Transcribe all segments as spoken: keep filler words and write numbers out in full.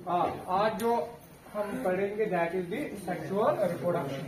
आज जो हम पढ़ेंगे that is the sexual reproduction.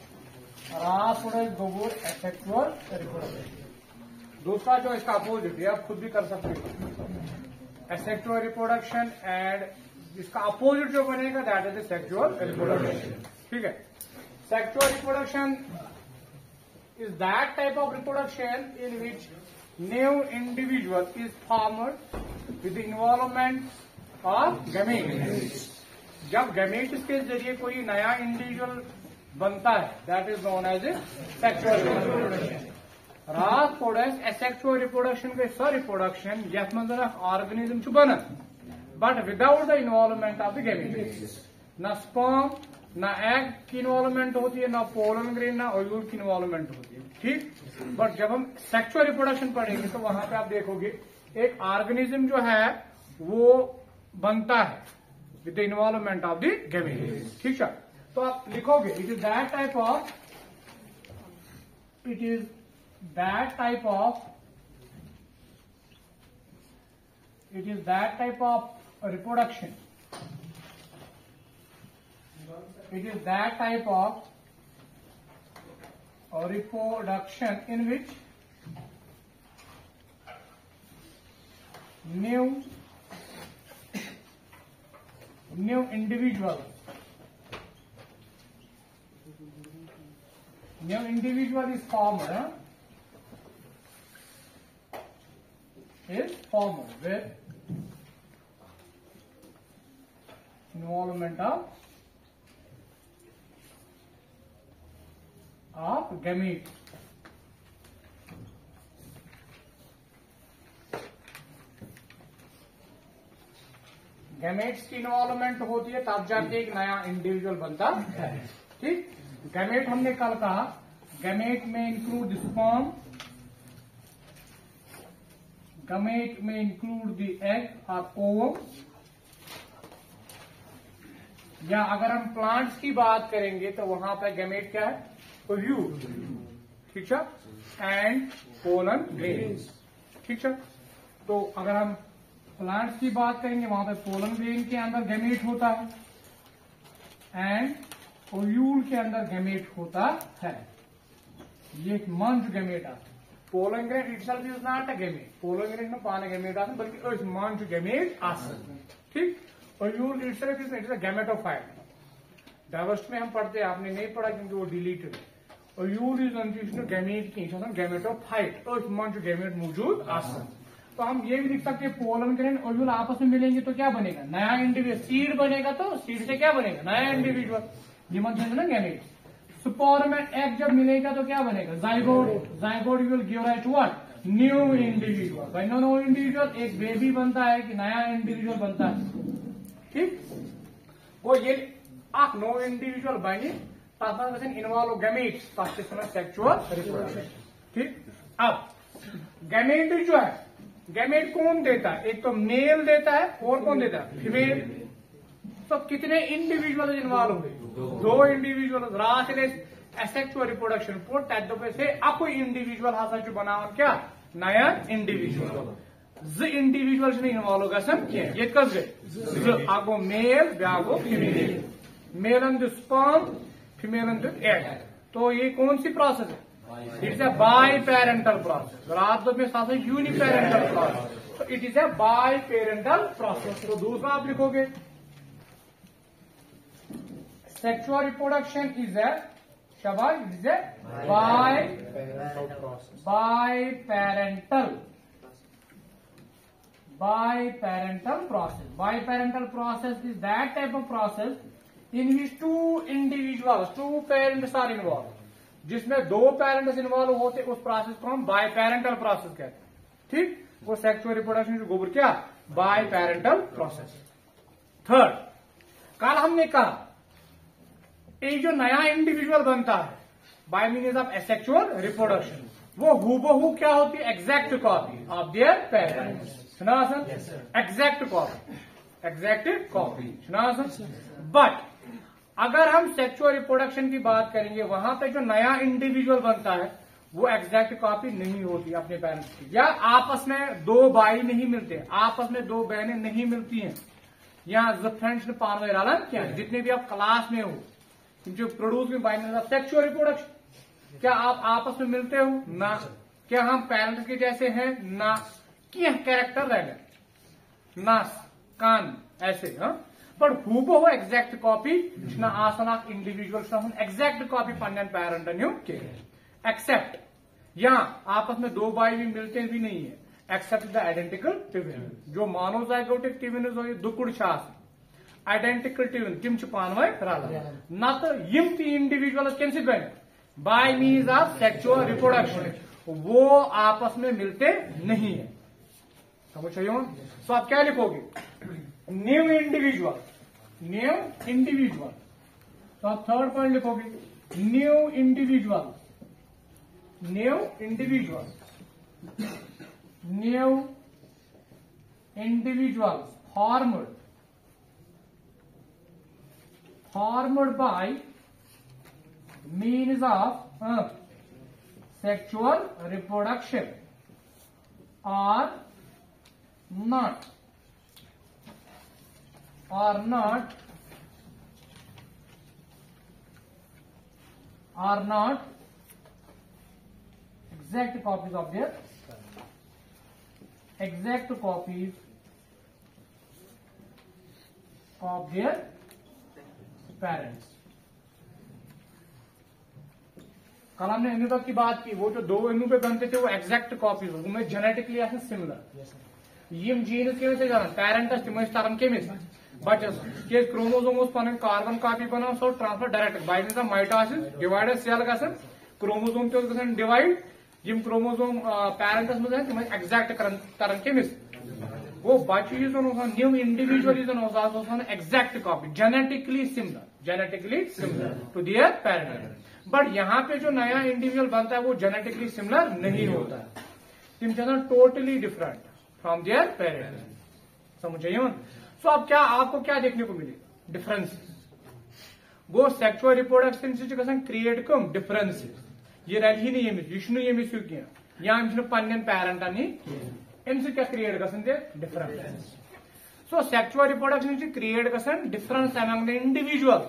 गोबर सेक्सुअल रिप्रोडक्शन। दूसरा जो इसका अपोजिट है आप खुद भी कर सकते हो, सेक्सुअल रिप्रोडक्शन एंड इसका अपोजिट जो बनेगा that is the sexual reproduction. ठीक है, sexual reproduction is that type of reproduction in which new individual is formed with the involvement of gametes। जब gametes के जरिए कोई नया इंडिविजुअल बनता है that is known as a sexual reproduction। रात प्रोडक्ट asexual reproduction के सर रिप्रोडक्शन यथ मंज ऑर्गेनिज्म छु बनन but without the involvement of the gametes। न स्पर्म ना एग की इन्वॉल्वमेंट होती है, ना पोलन ग्रेन, ना ओव्यूल की इन्वॉल्वमेंट होती है। ठीक, बट जब हम सेक्सुअल रिप्रोडक्शन पढ़ेंगे तो वहां पे आप देखोगे एक ऑर्गेनिज्म जो है वो बनता है with the involvement of the gametes. ठीक है, तो आप लिखोगे it is that type of it is that type of it is that type of reproduction It is that type of uh, reproduction in which new new individual new individual is formed huh? is formed with involvement of of gametes। Gametes की involvement होती है तब जाके एक नया individual बनता है। ठीक, गैमेट हमने कल कहा गैमेट में इंक्लूड स्पर्म, गैमेट में इंक्लूड द एग और ओवम, या अगर हम प्लांट्स की बात करेंगे तो वहां पर गैमेट क्या है, ओव्यूल। ठीक है, एंड पोलन ग्रेन्स। ठीक है, तो अगर हम प्लांट्स की बात करेंगे वहां पे पोलन ग्रेन के अंदर गैमेट होता है एंड ओव्यूल के अंदर गैमेट होता है। ये एक मंच गैमेट आता है। Pollen grain itself is not a gamete. Pollen grain में पान गैमेट आता है बल्कि मंच गैमेट आता है। ठीक, ovule itself is it is a gametophyte. Diversity में हम पढ़ते हैं, आपने नहीं पढ़ा क्योंकि वो डिलीटेड है। ओव्यूल इज अनट्यूशन गैमेट की गैमेटोफाइट और मंच गैमेट मौजूद आसन। तो हम ये भी लिख सकते हैं पोलन ग्रेन ओव्यूल आपस में मिलेंगे तो क्या बनेगा, नया इंडिविजुअल। सीड बनेगा तो सीड से क्या बनेगा, नया इंडिविजुअल। ये मंच ना गैमेट। स्पोर में एग जब मिलेगा तो क्या बनेगा, zygote. Zygote will give rise to what, new individual. भाई नो इंडिविजुअल एक बेबी बनता है कि नया इंडिविजुअल बनता है। ठीक, वो ये आप नो इंडिविजुअल बने तथा इन्वॉल्व गैमेट्स सेक्सुअल रिप्रोडक्शन। ठीक, अब गैमेट जो है, गैमेट कौन देता है, एक तो मेल देता है और कौन देता है, फीमेल। तो कितने इंडिविजुअल इन्वॉल्व हुए, दो इंडिविजुअल। रासले सेक्सुअल रिप्रोडक्शन पोट तद से अकु इंडिविजुअल हसा बनाव क्या, नया इंडिविजुअल। ज इंडिविजुअल इन्वॉल्व गसन ये कस गए, अ गो मेल ब्या गो फीमेल। मेलन दिस स्पर्म, फीमेलन दिस एग। तो ये कौन सी प्रोसेस है, it is a biparental process. रात में साथ यूनिपेरेंटल प्रोसेस। तो it is a biparental process. तो दूसरा आप लिखोगे सेक्सुअल रिप्रोडक्शन इज अ शाबाश it is a bi biparental biparental process। Biparental process is that type of process in which two individuals, two parents are involved। जिसमें दो parents involve होते उस process को हम बाइपेरेंटल प्रोसेस कहते हैं। ठीक, वो सेक्सुअल रिप्रोडक्शन जो गोबर क्या, बाइपेरेंटल प्रोसेस। थर्ड, कल हमने कहा एक जो नया इंडिविजुअल बनता है by means of asexual reproduction, वो हूबहू क्या होती है, exact copy of their parents. सुना sir, exact copy, exact copy. सुना सर, बट अगर हम सेक्सुअल रिप्रोडक्शन की बात करेंगे वहां पे जो नया इंडिविजुअल बनता है वो एग्जैक्ट कॉपी नहीं होती अपने पेरेंट्स की, या आपस में दो भाई नहीं मिलते, आपस में दो बहनें नहीं मिलती हैं, यहाँ जो फ्रेंड्स ने पान में रलान क्या जितने भी आप क्लास में हो जो प्रोड्यूस में बाय सेक्सुअल रिप्रोडक्शन क्या आप आपस में मिलते हो ना क्या हम पेरेंट्स के जैसे हैं ना क्या कैरेक्टर रह गए ना कान ऐसे हाँ पर हूबहू एग्जैक्ट कॉपी आसान इंडिविजुअल एग्जैक्ट कॉपी पन्न पेरेंटन एक्सेप्ट यहाँ आपस में दो भाई भी मिलते भी नहीं है एक्सेप्ट द आइडेंटिकल ट्विन जो मोनोजाइगोटिक ट्विन दुकुड़ आइडेंटिकल ट्विन तिम पान वे रलान नत यम ती इंडिविजुअल कम सत बन by means of sexual reproduction वो आपस में मिलते नहीं है समझ सो आप क्या लिखोगे न्यू इंडिविजुअल न्यू इंडिविजुअल तो आप थर्ड पॉइंट लिखोगे new individual new individual new individual formed formed by means of sexual reproduction are not are not are not exact copies of their exact copies of their parents. कल हमने इन्हू तक की बात की वो जो दो इन्हू पे बनते थे वो एग्जैक्ट कॉपीज उनमें जेनेटिकली आसान सिमिलर यम जीन्स केमिस जान पेरेंटस तिम तरन केमिस बचस के क्रोमोसोम पन कार्बन कॉपी बनान सो transfer direct by means of mitosis divided cell गसन क्रोमोसोम ते गसन डिवाइड यम क्रोमोसोम पेरेंटस में तिम एग्जैक्ट तरन केमिस वो बच्चे new individual exact copy genetically similar genetically similar to their parent but यहाँ पे जो नया इंडिविजुअल बनता है वो जेनेटिकली सिमिलर नहीं होता है तिम totally different from their parent समझिए सो अब क्या आपको क्या देखने को मिलेगा डिफरेंस गो सेक्सुअल रिप्रोडक्शन से क्रिएट कम डिफरेंस ये रल ही नहीं यह कह या पन्न पेरेंटन अम क्या क्रिएट गसन difference so sexual reproduction create गसन difference among the individual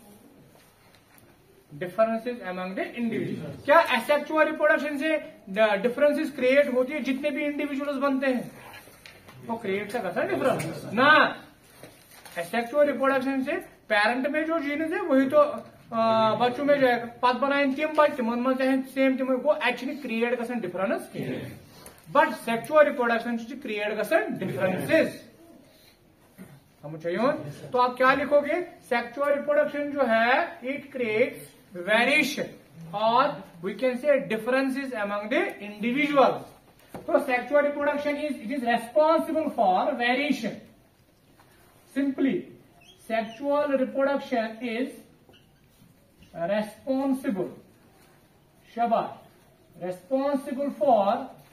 differences among the individual क्या एसेक्सुअल रिप्रोडक्शन से डिफरेंसेस क्रिएट होती है जितने भी इंडिविजुअल्स बनते हैं तो क्रिएट का गसन डिफरेंस ना एसेक्सुअल रिप्रोडक्शन से पेरेंट में जो जीन्स है वही तो आ, बच्चों में जो है पत बनाए तिम बच्चे तिमन मन चाहे सेम तिम वो एक्चुअली क्रिएट गसन difference but sexual reproduction create गसन डिफरेंसेस समझिए तो आप क्या लिखोगे सेक्सुअल रिप्रोडक्शन जो है इट क्रिएट्स वेरिएशन और we can say differences among the individuals तो sexual reproduction is it is responsible for variation simply sexual reproduction is responsible शाबाश responsible for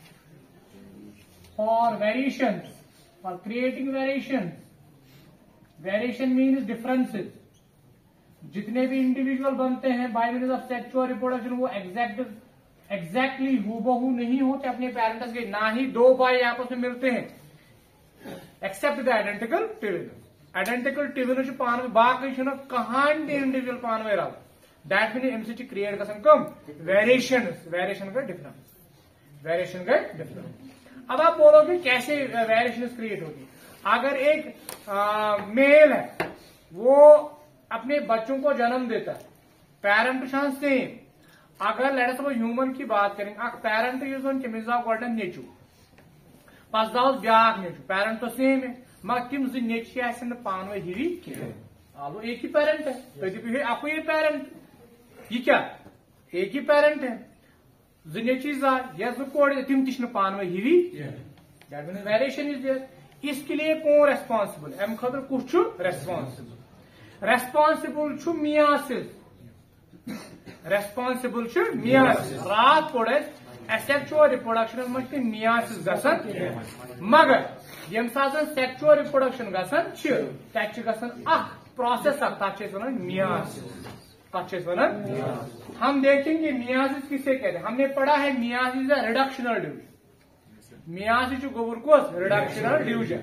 for variations for creating variations variation means differences जितने भी individual बनते हैं by means of sexual reproduction वो exact exactly हूबहू नहीं होते अपने पेरेंट्स के ना ही दो भाई आपस में मिलते हैं except the identical twin identical twin पान में बाकी कहान इंडिविजुअल पान में रहा दैट मीन एम सी क्रिएट गसन कम वेरिएशन वेरिएशन का डिफरेंस वेरिएशन का डिफरेंस अब आप बोलोगे कैसे वेरिएशन क्रिएट होगी अगर एक आ, मेल है वो अपने बच्चों को जन्म देता है पेरेंट सेम अगर लेट्स सपोज ह्यूमन की बात करें पेरेंट यूज तमिस आव गोड नेचू पस दाव ब्याक नेचू पेरेंट तो सेम है मगर तिम जो नेच पान वे हिवी कह आलो एक ही पेरेंट है तो आपको ये पेरेंट ये क्या एक ही पेरेंट है जो नेची या जो कोड तिम ती पान वे हिवी that mean variation is there इसके लिए कौन रेस्पॉन्सिबल अम खतर कुछ responsible responsible meiosis responsible meiosis रात पोड़ सेक्सुअल रिप्रोडक्शन मज मियासिस गसन मगर यम साथ सेक्सुअल रिप्रोडक्शन गसन तत गसन प्रोसेस तथ वन मियासिस तथ वन हम देखेंगे मियासिस किसे कहते हैं हमने पढ़ा है मियासिस रिडक्शनल डिवीजन मियासिस गोबर कोस रिडक्शनल डिवीजन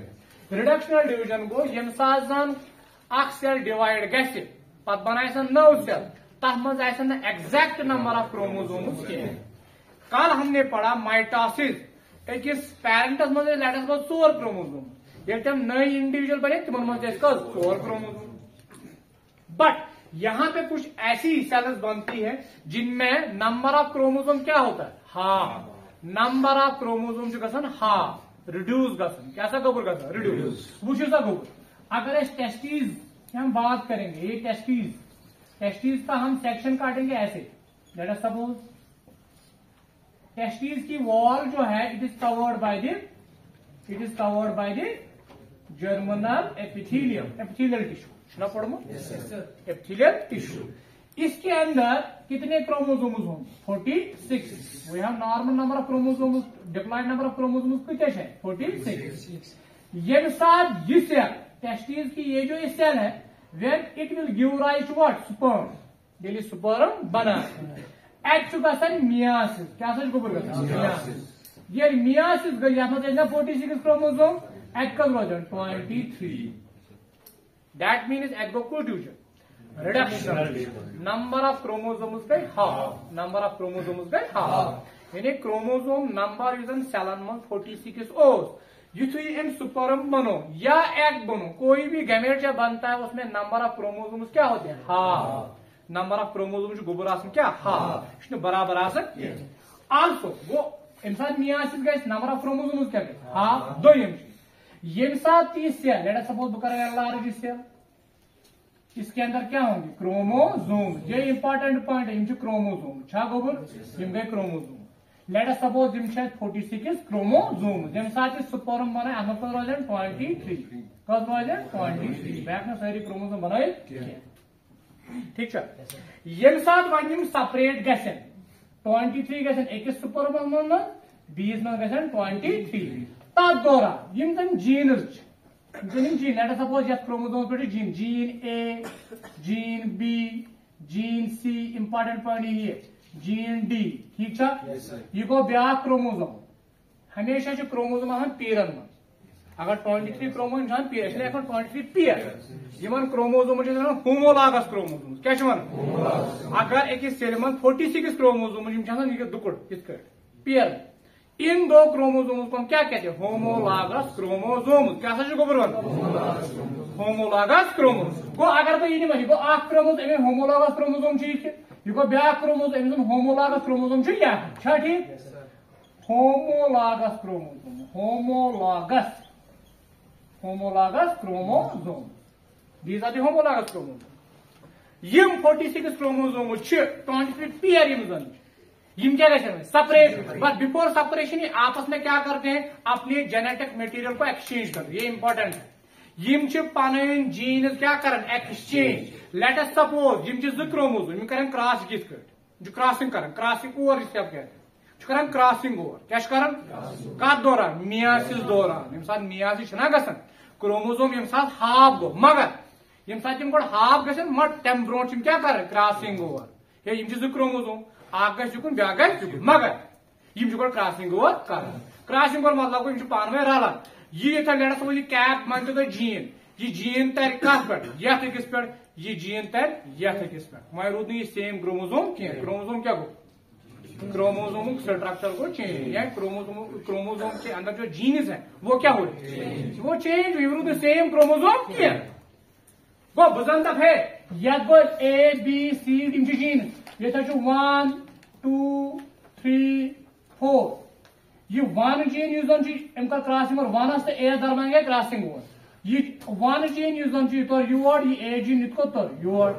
रिडक्शनल डिवीजन गो यम साथ जन अख सेल डिवाइड गि पत बन नौ सेल तथ मज एग्जैक्ट नंबर ऑफ क्रोमोसोम्स कह। कल हमने पढ़ा माइटोसिस अकिस पेरेंटस मज लेटस गो चोर क्रोमोसोम ये तम नई इंडिविजुअल बने तिमन मज चोर क्रोमोसोम। बट यहां पे कुछ ऐसी सेल्स बनती है जिनमें नंबर ऑफ क्रोमोसोम क्या होता है हाफ। नंबर ऑफ क्रोमोसोम गसन हाफ रिड्यूस गसन कैसा गोबर गसन रिड्यूस वो गोबर। अगर इस टेस्टीज की हम बात करेंगे ये टेस्टीज टेस्टीज का हम सेक्शन काटेंगे ऐसे। लेट अस सपोज टेस्टीज की वॉल जो है it is covered by the it is covered by the germinal epithelium epithelial tissue ना पढ़ो एपिथेलियल टिश्यू। इसके अंदर कितने क्रोमोसोम्स होंगे forty six. We have normal number of chromosomes diploid number of chromosomes कितने हैं फोर्टी सिक्स। ये साथ ये सेल टेस्टीज की ये जो सेल है when it will give rise to what sperm डेली sperm बना एच गसन मियासिस क्या सच गोबर गसन मियासिस। ये मियासिस गई यहां पर फोर्टी सिक्स क्रोमोसोम एच का वजन ट्वेंटी थ्री। दैट मीन्स एच गो fusion reduction number of chromosomes गई हाफ नंबर ऑफ क्रोमोसोम्स गई हाफ यानी क्रोमोसोम नंबर यूजन सेलन में फोर्टी सिक्स ओस युथु इन सुपरम बनो या एग बनो कोई भी गैमेट जब बनता है उसमें नंबर ऑफ क्रोमोसोम्स क्या होते हैं हाफ। नंबर ऑफ क्रोमोसोम्स गोबर आसन क्या हाफ बराबर आसन आल्सो वो इंसान मियासिस गए नंबर ऑफ क्रोमोसोम्स क्या गए हाफ दो ये साथ तीस सेल लेट अस सपोज बुकर लार्ज सेल इसके अंदर क्या होंगे क्रोमोसोम। ये इंपॉर्टेंट पॉइंट है क्रोमोसोम छा गोबर यम गए क्रोमोसोम। लेट अस सपोज यम फोर्टी सिक्स क्रोमोसोम यम साथ स्पर्म बना अत रोजन ट्वेंटी थ्री कस रोजन ट्वेंटी थ्री बैक सारी क्रोमोसोम बन ठीक यम साथ वन सेपरेट गसन ट्वेंटी थ्री गसन अकिस स्पर्म मन बीस मन गसन ट्वेंटी थ्री तथ दौरान यम जन genes gene let us suppose यथ क्रोमोसोम पे gene gene A gene B gene C important point ये जीन डी ठीक यह गो ब्या क्रोमोसोम हमेशा क्रोमोसोम आसान पीरन मन अगर twenty three chromosome pair twenty three pair in chromosome homologous chromosome क्या अगर अकिस सेल मन फोर्टी सिक्स क्रोमोसोम दुकुड़ इथ पीर इन दो क्रोमोसोम्स को हम क्या कहते हैं होमोलॉगस क्रोमोसोम क्या गोबर होमोलॉगस क्रोमोसोम गो अगर बह यह गो अख क्रोमोसोम होमोलॉगस क्रोमोसोम यह गो ब्या क्रोमोसोम होमोलॉगस क्रोमोसोम क्या ठीक homologous chromosome homologous homologous chromosome these are the homologous chromosome. यम forty six chromosome twenty three pair यम जन यम क्या गए सेपरेट बट बिफोर सेपरेशन ये आपस में क्या करते हैं अपने जेनेटिक मटेरियल को एक्सचेंज करते हैं। ये इंपॉर्टेंट है यम पन जीन क्या कर एक्सचेंज। लेट अस सपोज यम जो क्रोमोसोम यम कर क्रॉस कित जो क्रॉसिंग कर क्रॉसिंग ओवर कर क्रॉसिंग ओवर क्या कर कत दौरान मियासिस दौरान यम साथ मियासिस गसन क्रोमोसोम यम साथ हाफ गो मगर यम साथ यम हाफ गसन मत तम ब्रो क्या कर क्रॉसिंग ओवर ये यम क्रोमोसोम अख गुन ब्या गुन मगर यम क्रॉसिंग ओवर कर क्रॉसिंग ओवर मतलब गो यम पान रलान यह लेट सपोज यह कैप मान तो जीन यह जीन तर कत पे यथ अकिस पे यह जीन तर यथ अकिस पे वह रूद यह सेम क्रोमोसोम कह क्रोमोसोम क्या गो क्रोमोसोम स्ट्रक्चर को चेंज या क्रोमोसोम क्रोमोसोम के अंदर जो जीन्स है वो क्या हो वो चेंज रूद सेम क्रोमोसोम क्या गो बुजन तब है यथ गो A B C D gene ये वन टू थ्री फोर यह वन जीन अम कर क्रॉसिंग और वन तो ए दरमान गए क्रॉसिंग ओवर यह वन जीन तर योर यह ए जीन यह तर योर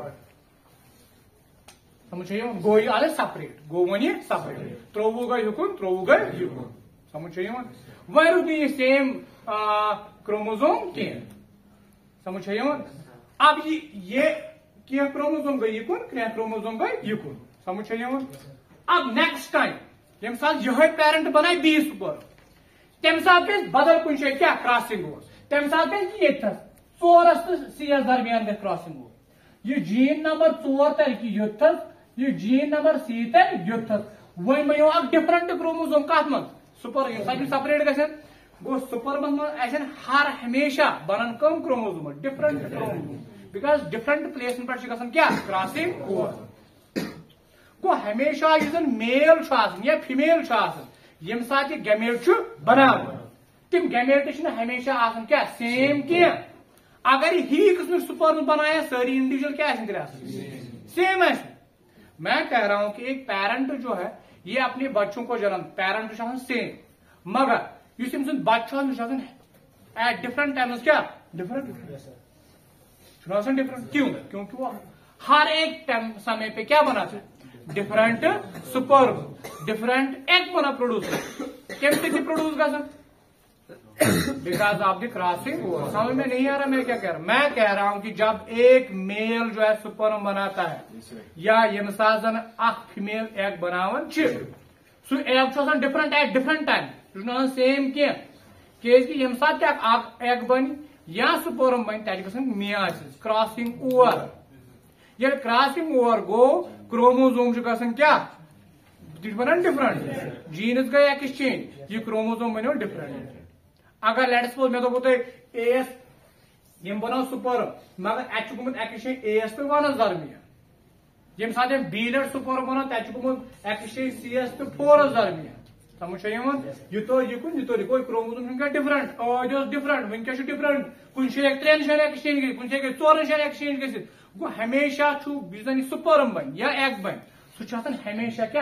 समझ गो यह आल सेपरेट गो वन यह सेपरेट त्रोवु गई युकुन त्रोवु गई युकुन समझ वह रूद यह सेम क्रोमोसोम कह समझ अब ये क्या क्रोमोसोम गई युकुन क्या क्रोमोसोम गई युकुन समझ अब नेक्स्ट टाइम यम साथ यह पेरेंट बनाए बीस पर तम सात गई बदल कुछ क्या क्रॉसिंग ओवर तम सात गई ये चोरस तो सीएस दरमियान गई क्रॉसिंग ओवर यह जीन नंबर चोर तर युथस यह जीन नंबर सी तर युथस वह मो डिफरेंट क्रोमोसोम कत मन सुपर सपरेट गसन गो सुपरमस मन हर हमेशा बनन कम chromosome different chromosome because different प्लेसन पे क्या क्रॉसिंग ओवर गो हमेशा मेल या फीमेल यम सात गैमेट बनान तिम गैमेट हमेशा आसान क्या सेम क्या अगर ही किस्म सुपर्म बनाया सारी इंडिविजुअल क्या सेम है। मैं कह रहा हूं कि एक पेरेंट जो है ये अपने बच्चों को जन्म पेरेंट सेम मगर इस बच्चा एट डिफरेंट टाइम्स क्या डिफरेंट डिफरेंट क्यों क्योंकि वो हर एक टाइम समय पे क्या बना डिफरेंट सुपर्म डिफरेंट एग बना प्रोड्यूस कैसे प्रोड्यूस कर सर बिकॉज ऑफ द क्रॉसिंग समझ में नहीं आ रहा मैं क्या कह रहा हूं मैं कह रहा हूं कि जब एक मेल जो है सुपर्म बनाता है या यम साजन अख फीमेल एग बनावन सो egg different at different time same क्या यम सात एग बन या सुपर्म बन तक मियासिस क्रॉसिंग ओवर ये क्रॉसिंग ओवर गो क्रोमोसोम क्या बन डिफरेंट जीन्स गए एक्सचेंज ये क्रोमोसोम बनो डिफरेंट अगर लेट सपोज मैं तो एस यम बनो सुपर्म मगर अत एक्सचेंज एस तो वन दरमियान यम सात बी लेट सुपर्म बनो तक एक्सचेंज सी एस तो फोर दरमियान समझ यह तो यह तो कोई क्रोमोसोम डिफरेंट आज डिफरेंट वनकस डिफरेंट कुछ त्रेन जन एक्सचेंज गई कुछ चौरन जन एक्सचेंज गो गो हमेशा सुपर्म बन या एग बन सह हमेशा क्या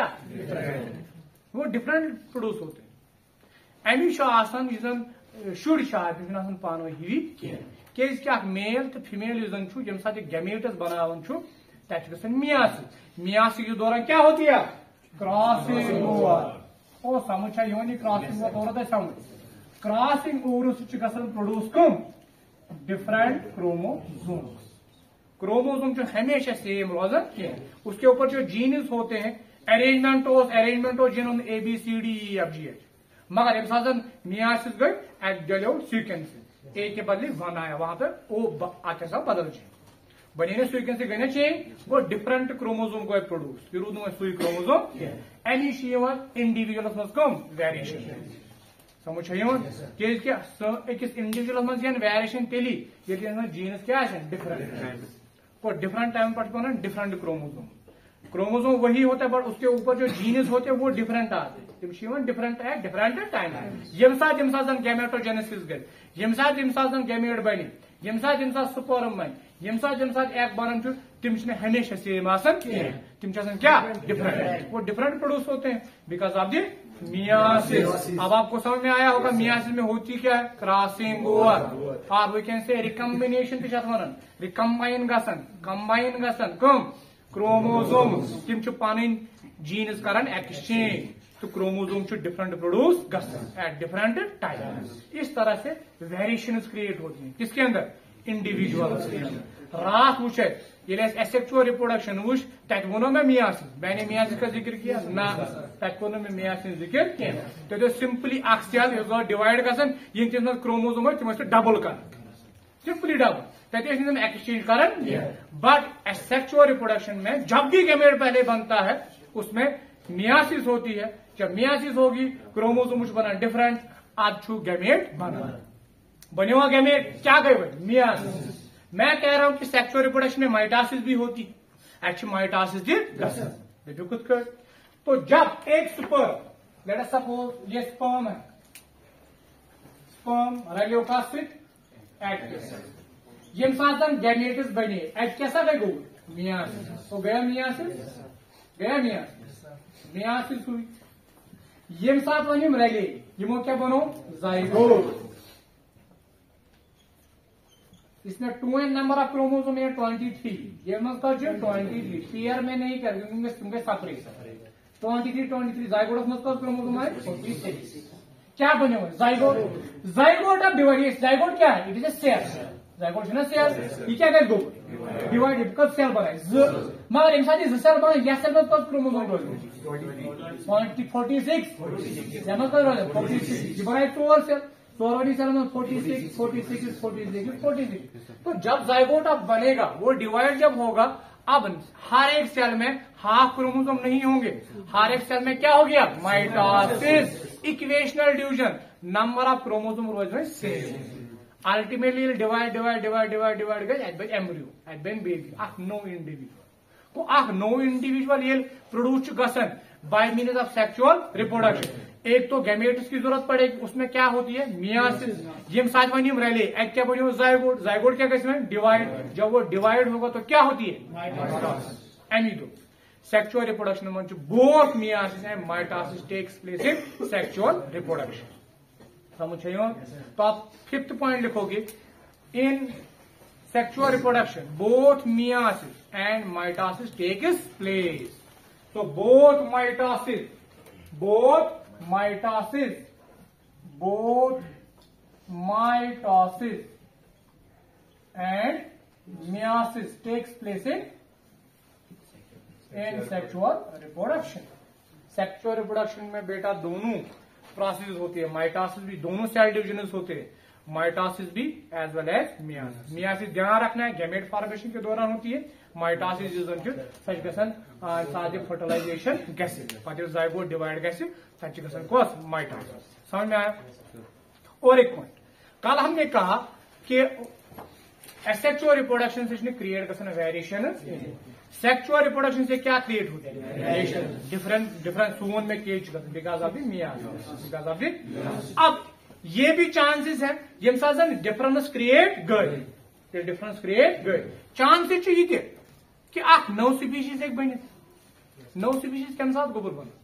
वो डिफरेंट प्रोड्यूस होते अमिश शुर पान हिवी क्या मेल तो फीमेल यम सात गैमेटस बनावन तक मियासिस मियासिस के दौरान क्या होती है क्रॉसिंग ओवर ओ समझ क्रॉसिंग ओवर समझ क्रॉसिंग ओवर सह प्रोड्यूस कम डिफरेंट क्रोमोसोम क्रोमोसोम जो हमेशा सेम रोजन उसके ऊपर जो जीन्स होते हैं अरेंजमेंट अरेंजमेंट जिन A B C D E F G H मगर यम सात मियासिस गई एट डलो सीक्वेंस ए के बदले वन आया वहां पर ओ आता बदल चेंज बने सीक्वेंस गई ना चेंज वो डिफरेंट क्रोमोसोम गो प्रोड्यूस यह रूद सुई क्रोमोसोम अमिश इंडिविजुअलस मज कम वेरिएशन समझ क्या अकिस इंडिविजुअल मज वेरिएशन तेली ये जीन्स क्या डिफरेंट और डिफरेंट टाइम पर डिफरेंट क्रोमोसोम क्रोमोसोम वही होता है बट उसके ऊपर जो जीन्स होते हैं वो डिफरेंट आते हैं डिफरेंट है डिफरेंट टाइम यम सात यम सात गैमेटोजेनेसिस गई यम सात यम सात गैमेट बने यम सात यम सात सुपर्म बन यम सात यम सात एग बनन तिम हमेशा सेम आसन तिम क्या डिफरेंट वो डिफरेंट प्रोड्यूस होते हैं बिकॉज ऑफ द मियासिस। अब आपको समझ में आया होगा मियासिस में होती क्या है क्रॉसिंग ओवर और we can say recombination one recombine गसन कंबाइन गसन कम क्रोमोसोम तिम पान जीन्स करान एक्सचेंज तो क्रोमोसोम डिफरेंट प्रोड्यूस गसन एट डिफरेंट टाइम इस तरह से वेरिएशन क्रिएट होती है किसके अंदर इंडिविजुअल रात वो एसेक्चुअल रिप्रोडक्शन वो तक वो मैं मियासिस मैंने मियासिस का जिक्र किया ना तक वो मैं मियासिस जिक्र किया तो सिंपली अख सेल डिवाइड गसन ये क्रोमोसोम तिम डबल कर सिंपली डबल तक एक्सचेंज कर बट एसेक्चुअल रिप्रोडक्शन में जब भी गैमेट पहले बनता है उसमें मियासिस होती है जब मियासिस होगी क्रोमोसोम बना डिफरेंट अब छु गैमेट बना बने गैमेट क्या गए मियासिस मैं कह रहा हूं कि सेक्सुअल रिप्रोडक्शन में माइटोसिस भी होती एक्चुअली माइटोसिस देखो खुद कर तो जब एक सुपर लेट अस सपोज ये स्पर्म है स्पर्म रेलियोकासिट एग यम सात गैमेट्स बने एग कैसा गो मियासिस तो गया मियासिस गया मियासिस मियासिस हुई यम सात वन रेले यमो क्या बनो जाइगोट इसमें two N number of chromosome है ट्वेंटी थ्री ये ट्वेंटी थ्री पेयर में नहीं कर तुमके separate twenty three twenty three zygote मत क्रोमोसोम है फोर्टी सिक्स क्या बने हुए zygote zygote of divide zygote क्या है it is a cell zygote है ना सेल ये क्या कर दो डिवाइड कब सेल बनाए मगर इन साथ सेल बनाए या सेल में कब क्रोमोसोम फोर्टी सिक्स जमा कर फोर्टी सिक्स बनाए टू और सेल सोलहवीं सेल में forty six forty six forty six forty six तो जब जाइगोट अब बनेगा वो डिवाइड जब होगा अब हर एक सेल में हाफ क्रोमोसोम नहीं होंगे हर एक सेल में क्या हो गया mitosis equational division number of chromosome रोज same ultimately divide divide divide divide divide गई एट बाय एम्ब्रियो एट बाय बेबी अख नो इंडिविजुअल तो अख नो इंडिविजुअल ये प्रोड्यूस गसन by means of sexual reproduction एक तो गैमेट्स की जरूरत पड़ेगी उसमें क्या होती है मियासिस यम साथ वन रैले एक क्या बनो जायगोट जायगोट क्या गई डिवाइड जब वो डिवाइड होगा तो क्या होती है एमीडो सेक्सुअल रिप्रोडक्शन में both meiosis and mitosis takes place in sexual reproduction समझ तो आप फिफ्थ पॉइंट लिखोगे in sexual reproduction both meiosis and mitosis takes place तो both mitosis both mitosis both mitosis and meiosis takes place in in sexual reproduction sexual reproduction में बेटा दोनों process होती है माइटोसिस भी दोनों सेल डिविजन होते हैं माइटोसिस भी as well as meiosis meiosis ध्यान रखना है गैमेट फॉर्मेशन के दौरान होती है माइटोसिस इज सच गसन साथ फर्टिलाइजेशन गसे पे जायगोट डिवाइड गसे सच गसन कस माइटोसिस समझ में आया और एक पॉइंट कल हमने कहा कि एसेक्सुअल रिप्रोडक्शन से क्रिएट गसन वेरिएशन सेक्सुअल रिप्रोडक्शन से क्या क्रिएट होते हैं वेरिएशन डिफरेंट डिफरेंट सोन में केज गसन because of the meiosis because of the अब ये भी चांसेस है यम साथ डिफरेंस क्रिएट गई डिफरेंस क्रिएट गई चांसेस ये कि अख नौ स्पीशीज एक बन नौ स्पीशीज कम साथ गोबर बन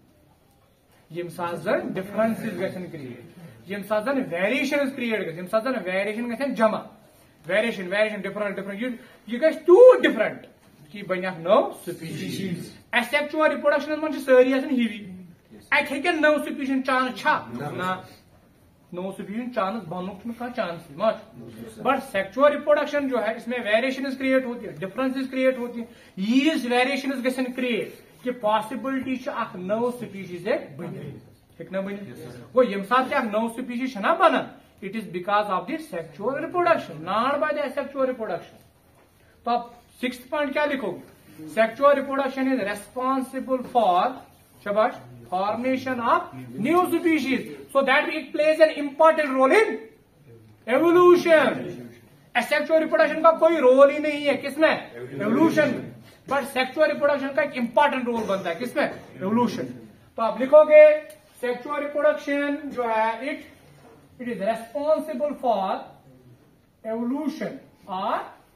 यम साथ डिफरेंसेस गसन क्रिएट यम साथ वेरिएशन क्रिएट गम साथ वेरिएशन गसन जमा वेरिएशन वेरिएशन डिफरेंट डिफरेंट यह गस टू डिफरेंट कि बन नौ स्पीशीज एसेक्सुअल रिप्रोडक्शन मन सारी हिवी अत हे नौ स्पीशीज चांस ना नो स्पीशीज चांस बनुक चांस मत बट सेक्सुअल रिप्रोडक्शन जो है इसमें वेरिएशन क्रिएट होती है डिफरेंसेस क्रिएट होती है यीज वेरिएशन गसन क्रिएट कि पॉसिबिलिटी नौ स्पीशीज बन बन गो यम साथ नौ स्पीशीज ना बनन it is because of the sexual reproduction not by the sexual reproduction तो आप सिक्स पॉइंट क्या लिखोगे sexual reproduction is responsible for शाबाश formation of new species so that it plays an important role in evolution asexual reproduction का कोई role ही नहीं है किसमें evolution में but sexual reproduction का एक important रोल बनता है किसमें evolution तो आप लिखोगे sexual reproduction जो है it it is responsible for evolution or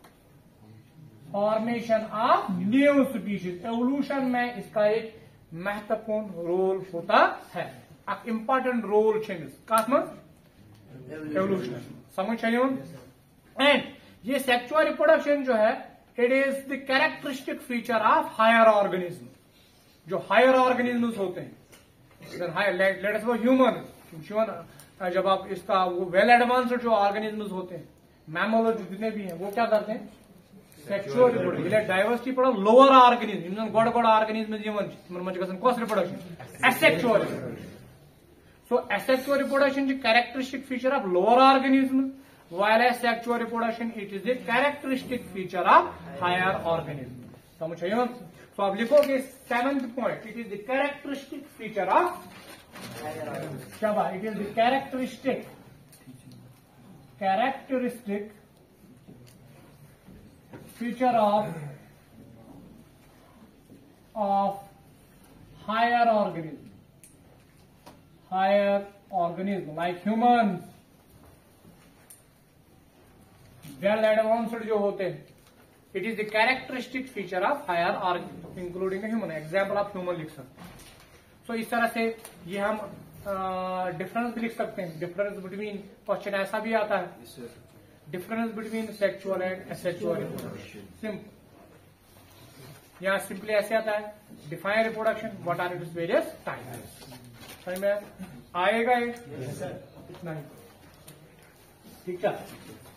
formation of new species evolution में इसका एक महत्वपूर्ण रोल होता है एक इंपॉर्टेंट रोल कथ मज एवोल्यूशन समझ एंड ये सेक्सुअल रिप्रोडक्शन जो है it is the characteristic feature of higher organism जो हायर ऑर्गेनिज्म होते हैं लेट अस ह्यूमन ह्यूमन जब आप इसका वो वेल एडवांस्ड जो ऑर्गेनिज्म होते हैं मैमल जितने भी हैं वो क्या करते हैं सेक्सुअल रिप्रोडक्शन डाइवर्सिटी पड़ा लोअर ऑर्गेनिज्म गोड गोड ऑर्गेनिज्म कस reproduction asexual so asexual reproduction जो characteristic feature of lower organism while sexual reproduction it is the characteristic feature of higher organism समझ रहे हो तो आप लिखोगे seventh point it is the characteristic feature of शाबाश it is the characteristic characteristic feature of of higher organism higher organism like humans well advanced जो होते हैं it is the characteristic feature of higher organism including a human example of human लिख सकते हैं so इस तरह से ये हम डिफरेंस भी लिख सकते हैं डिफरेंस बिटवीन क्वेश्चन ऐसा भी आता है difference between sexual and asexual reproduction simple यहाँ सिंपली ऐसे आता है define reproduction what are its various types समझ में आएगा ये इतना ही ठीक है।